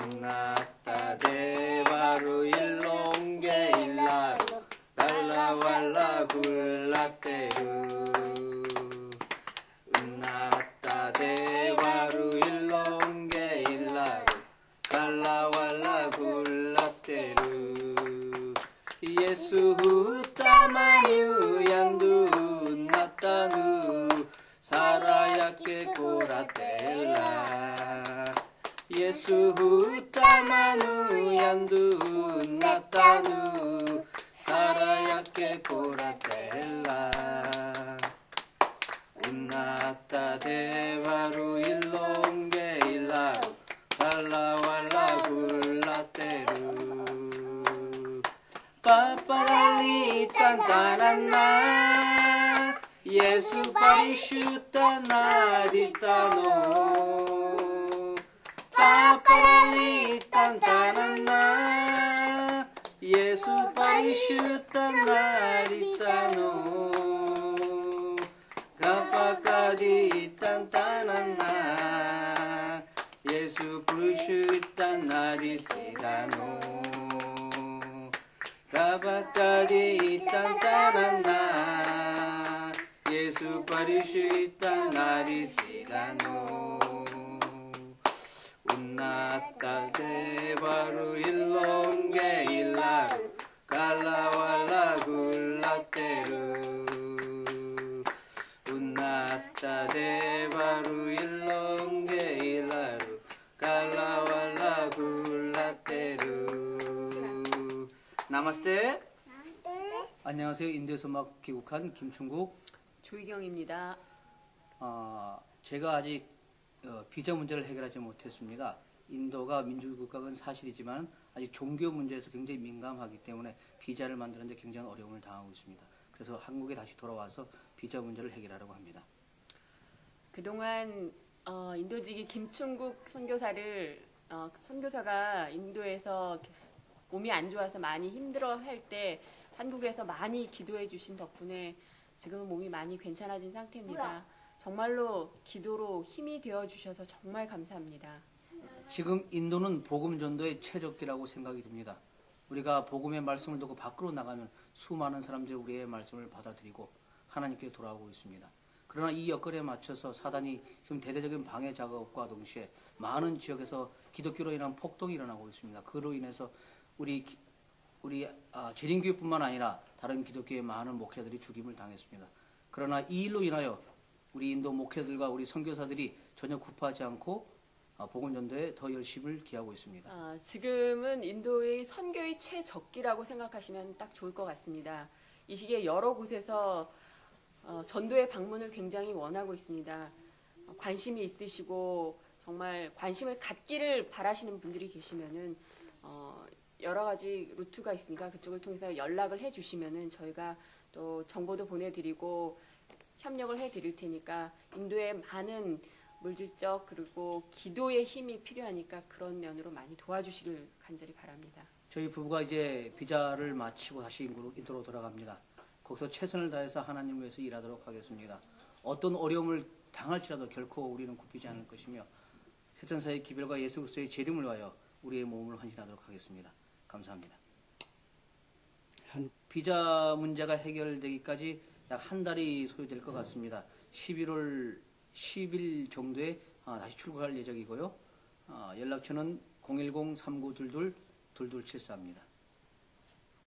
Nata devaru illonge illaru Valla valla gullatteru Nata devaru illonge illaru Valla valla gullatteru Yesu hutamayu yandu natanu Sarayake koratella Yesu hutamanu yandu natanu Sarayake koratella Unnata devaru illonge illaru Valla valla gullatteru Paparalli tantananna Yesu parishutta naditano Paparalli tantananna Yesu parishutta naditano Kapakadi tantananna Yesu parishutta nadisidano Kapakadi tantananna Yesu parishutta nadisidano Unnata devaru illonge illaru Kalla valla gullatteru Unnata devaru illonge illaru Kalla valla gullatteru 나마스테. 안녕하세요. 인도에서 막 귀국한 김충국 조희경입니다. 제가 아직 비자 문제를 해결하지 못했습니다. 인도가 민주국가는 사실이지만 아직 종교 문제에서 굉장히 민감하기 때문에 비자를 만드는데 굉장히 어려움을 당하고 있습니다. 그래서 한국에 다시 돌아와서 비자 문제를 해결하려고 합니다. 그동안 인도직이 김충국 선교사가 인도에서 몸이 안 좋아서 많이 힘들어할 때 한국에서 많이 기도해 주신 덕분에 지금은 몸이 많이 괜찮아진 상태입니다. 정말로 기도로 힘이 되어 주셔서 정말 감사합니다. 지금 인도는 복음 전도의 최적기라고 생각이 듭니다. 우리가 복음의 말씀을 듣고 밖으로 나가면 수많은 사람들이 우리의 말씀을 받아들이고 하나님께 돌아오고 있습니다. 그러나 이 여건에 맞춰서 사단이 지금 대대적인 방해 작업과 동시에 많은 지역에서 기독교로 인한 폭동이 일어나고 있습니다. 그로 인해서 우리 재림교회뿐만 아니라 다른 기독교의 많은 목회자들이 죽임을 당했습니다. 그러나 이 일로 인하여 우리 인도 목회들과 우리 선교사들이 전혀 굽하지 않고 복음 전도에 더 열심을 기하고 있습니다. 지금은 인도의 선교의 최적기라고 생각하시면 딱 좋을 것 같습니다. 이 시기에 여러 곳에서 전도의 방문을 굉장히 원하고 있습니다. 관심이 있으시고 정말 관심을 갖기를 바라시는 분들이 계시면은 여러 가지 루트가 있으니까 그쪽을 통해서 연락을 해주시면은 저희가 또 정보도 보내드리고 협력을 해드릴 테니까 인도에 많은 물질적 그리고 기도의 힘이 필요하니까 그런 면으로 많이 도와주시길 간절히 바랍니다. 저희 부부가 이제 비자를 마치고 다시 인도로 돌아갑니다. 거기서 최선을 다해서 하나님을 위해서 일하도록 하겠습니다. 어떤 어려움을 당할지라도 결코 우리는 굽히지 않을 것이며 세천사의 기별과 예수 그리스도의 재림을 위하여 우리의 몸을 헌신하도록 하겠습니다. 감사합니다. 비자 문제가 해결되기까지 약 한 달이 소요될 것 같습니다. 11월 10일 정도에 다시 출국할 예정이고요. 연락처는 010-3922-2274입니다.